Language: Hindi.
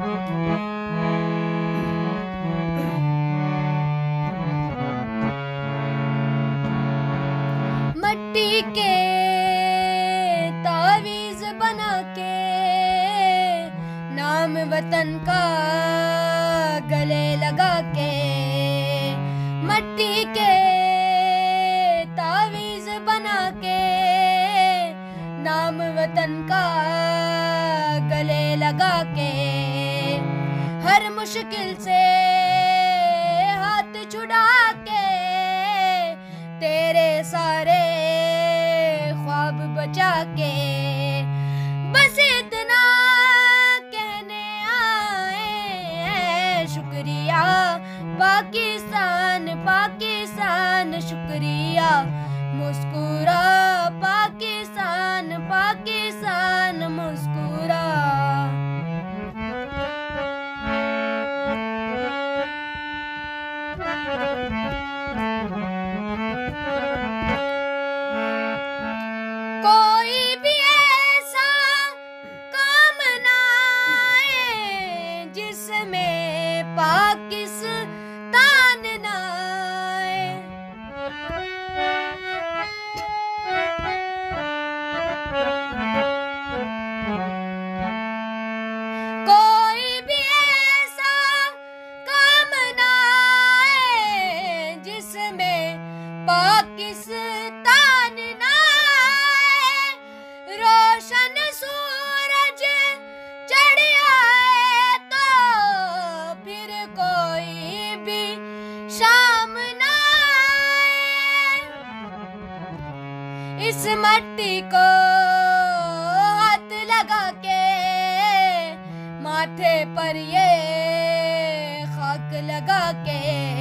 मट्टी के तावीज बना के नाम वतन का गले लगा के, मट्टी के तावीज बना के नाम वतन का गले लगा के, हर मुश्किल से हाथ छुड़ा के तेरे सारे ख्वाब बचा के, बस इतना कहने आए हैं शुक्रिया पाकिस्तान, पाकिस्तान शुक्रिया, मुस्कुरा पाकिस्तान, पाकिस्तान मुस्कुरा। कोई भी ऐसा काम ना आए जिसमें पाकिस्तान ना आए, कोई भी ऐसा काम ना आए जिसमें पाकिस्तान ना आए, रोशन सूरज चढ़ आए तो फिर कोई भी शाम ना आए, इस मट्टी को हाथ लगा के माथे पर ये खाक लगा के,